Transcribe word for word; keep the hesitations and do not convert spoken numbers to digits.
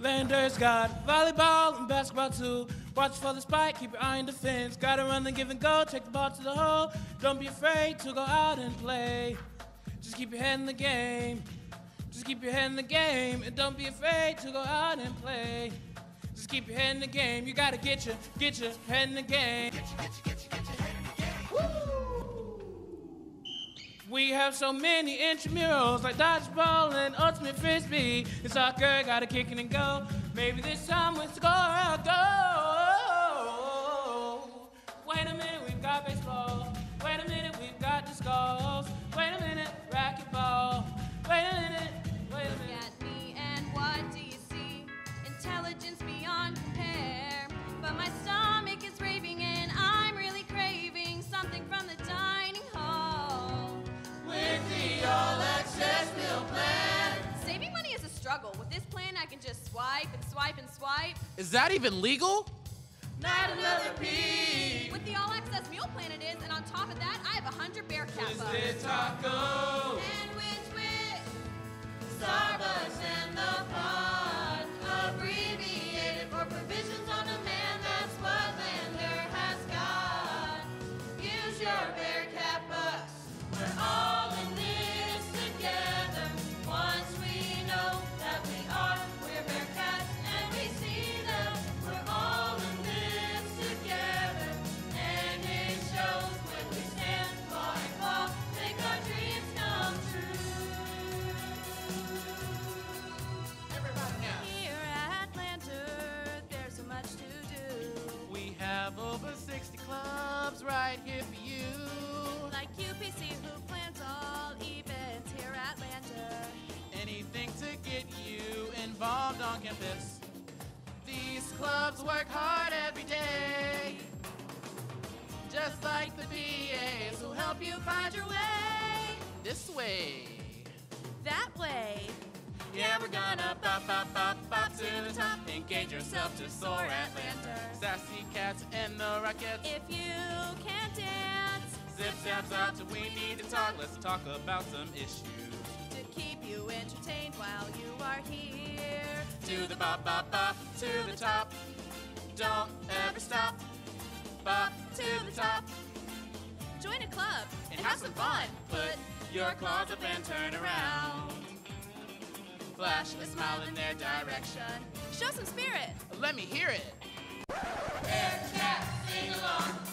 Lander's got volleyball and basketball too. Watch for the spike, keep your eye on defense. Gotta run the give and go, take the ball to the hole. Don't be afraid to go out and play. Just keep your head in the game. Just keep your head in the game. And don't be afraid to go out and play. Just keep your head in the game. You gotta get your, get your head in the game. Get your, get your, get your, get your head in the game. Woo! We have so many intramurals like dodgeball and ultimate frisbee. In soccer, gotta kick it and go. Maybe this time we'll score a goal. Wait a minute, we've got baseball. Wait a minute, we've got disc golf. Wait a minute, racquetball. Wait a minute, wait a minute. Look at me and what do you see? Intelligence beyond compare. But my stomach is raving and I'm really craving something from the dining hall. With the all-access meal plan. Saving money is a struggle. With this plan, I can just swipe and swipe and swipe. Is that even legal? Not another P. With the all-access meal plan it is, and on top of that, I have a hundred bear cat bucks. Twisted taco. Sandwich with Starbucks and the pod. Abbreviated for provisions on demand. That's what Lander has got. Use your Bearcat bucks. We're all in this together. Once we know that we are, we're Bearcats and we see them. We're all in this together. And it shows when we stand claw and claw, make our dreams come true. Everybody now. here at Lander. There's so much to do. We have over sixty clubs right here for you. Like U P C who plans all events here at Lander. Anything to get you involved on campus. These clubs work hard every day. Just like the P As who help you find your way. This way. That way. Yeah, we're gonna bop, bop, bop, bop to the top. Engage yourself to soar at Lander. Sassy cats and the rockets. If you can't dance, Zip, zap, zap, till we need to talk. Let's talk about some issues. to keep you entertained while you are here. To the bop, bop, bop, to the top. Don't ever stop. Bop to the top. Join a club And have some fun. Put your claws up and turn around. Flash a smile in their direction. Show some spirit. Let me hear it. Bearcat, sing along.